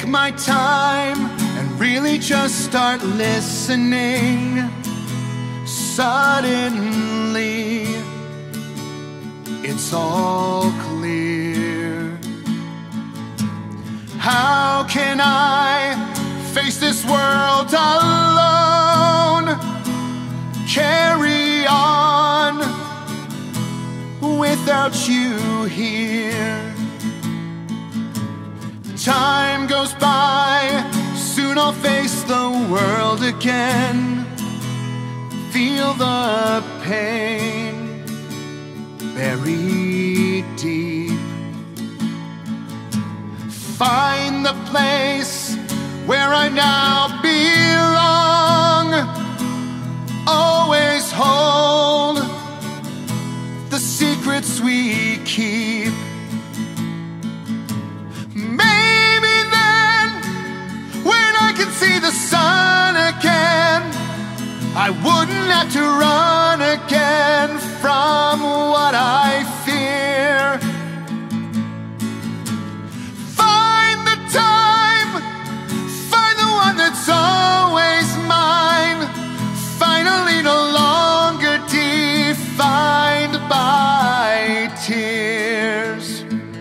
take my time and really just start listening, suddenly it's all clear. How can I face this world alone? Carry on without you here. Time goes by, soon I'll face the world again. Feel the pain buried deep. Find the place where I now belong. Always hold the secrets we keep. Maybe then, when I can see the sun again, I wouldn't have to run again from what I fear. Find the time, find the one that's always mine. Finally no longer defined by tears.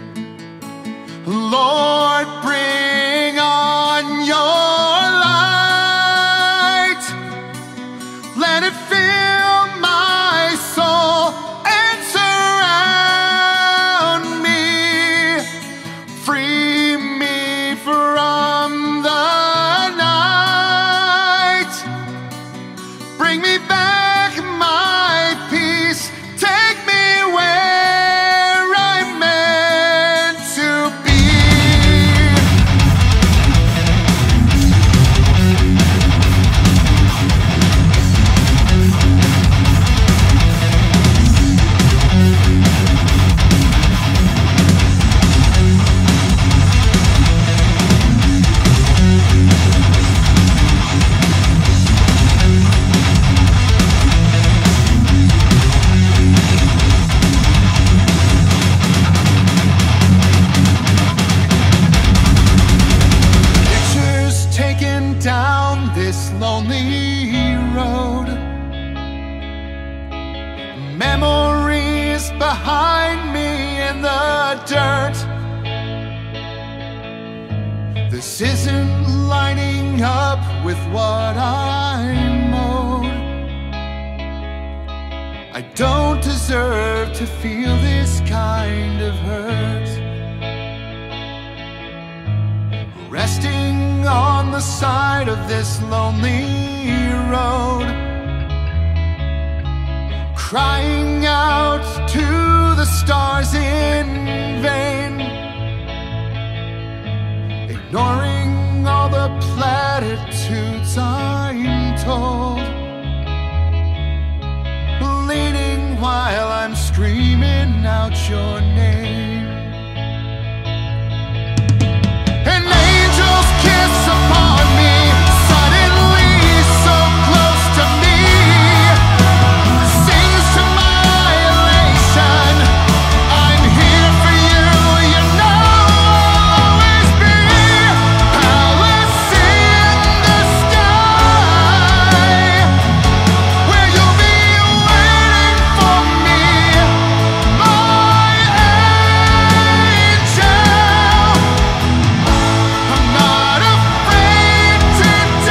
Lord, bring on your light. Let it fill my soul and surround me. Free me from the night. Bring me back my peace. Take me where I'm meant to be. Pictures taken down this lonely road. Memories behind me in the dirt. This isn't lining up with what I'm owed. I don't deserve to feel this kind of hurt. Resting on the side of this lonely road, crying out to the stars in vain, ignoring all the platitudes I'm told, bleeding while I'm screaming out your name. An angel's kiss upon me, suddenly so close to me, sings to my elation. I'm here for you, you know I'll always be. Palace in the sky, where you'll be waiting for me, my angel. I'm not afraid to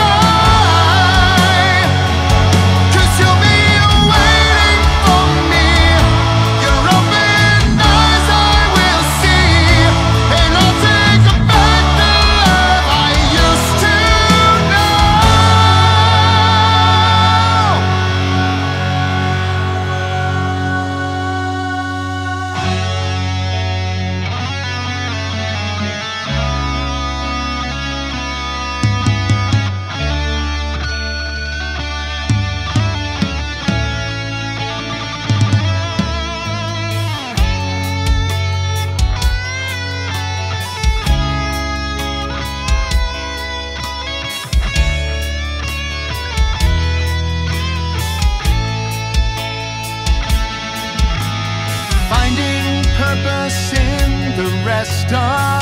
die, 'cause you'll be waiting for me. Your open eyes I will see, and I'll take back the love I used to know. Finding purpose in the rest of